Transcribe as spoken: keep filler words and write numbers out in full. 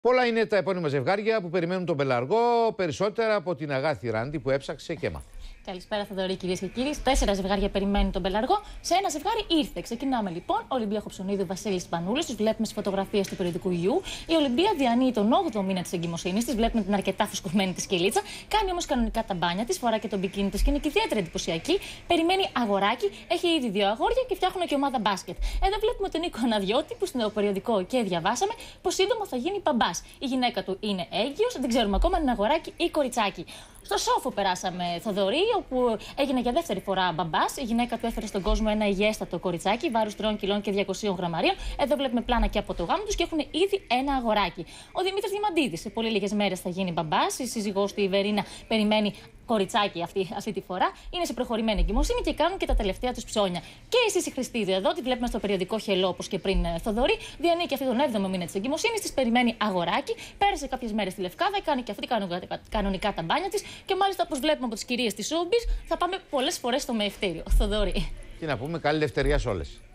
Πολλά είναι τα επώνυμα ζευγάρια που περιμένουν τον πελαργό, περισσότερα από την Αγάθη Ράντη που έψαξε και έμαθε. Καλησπέρα, Θοδωρή, κυρίες και κύριοι. Τέσσερα ζευγάρια περιμένουν τον πελαργό. Σε ένα ζευγάρι ήρθε. Ξεκινάμε λοιπόν. Ολυμπία Χοψονίδου, Βασίλης Πανούλης. Τους βλέπουμε στις φωτογραφίες του περιοδικού γιου. Η Ολυμπία διανύει τον όγδοο μήνα της εγκυμοσύνης της. Βλέπουμε την αρκετά φουσκωμένη της κυλίτσα. Κάνει όμως κανονικά τα μπάνια της. Φορά και τον μπικίνι της και είναι και ιδιαίτερα εντυπωσιακή. Περιμένει αγοράκι. Έχει ήδη δύο αγόρια και φτιάχνουν και ομάδα μπάσκετ. Εδώ βλέπουμε τον Νίκο Αναδιώτη που στο περιοδικό και διαβάσαμε πως σύντομα θα γίνει μπαμπάς. Η γυναίκα του είναι έγκυος. Δεν ξέρουμε ακόμα αν είναι αγοράκι ή κοριτσάκι. Στο Σόφο περάσαμε, Θοδωρή, όπου έγινε για δεύτερη φορά μπαμπάς. Η γυναίκα του έφερε στον κόσμο ένα υγιέστατο κοριτσάκι, βάρους τριών κιλών και διακοσίων γραμμαρίων. Εδώ βλέπουμε πλάνα και από το γάμο τους και έχουν ήδη ένα αγοράκι. Ο Δημήτρης Διαμαντίδης σε πολύ λίγες μέρες θα γίνει μπαμπάς. Η σύζυγός του η Βερίνα περιμένει κοριτσάκι αυτή, αυτή τη φορά. Είναι σε προχωρημένη εγκυμοσύνη και κάνουν και τα τελευταία τους ψώνια. Και η Σύση Χριστίδου εδώ, τη βλέπουμε στο περιοδικό Χελό, όπως και πριν, Θοδωρή. Διανύει και αυτή τον έβδομο μήνα της εγκυμοσύνης, της περιμένει αγοράκι. Πέρασε κάποιες μέρες στη Λευκάδα, κάνει και αυτή κανονικά τα μπάνια της. Και μάλιστα, όπως βλέπουμε από τις κυρίες της Showbiz, θα πάμε πολλές φορές στο μεευτήριο. Θοδωρή. Και να πούμε καλή ελευθερία σε όλες.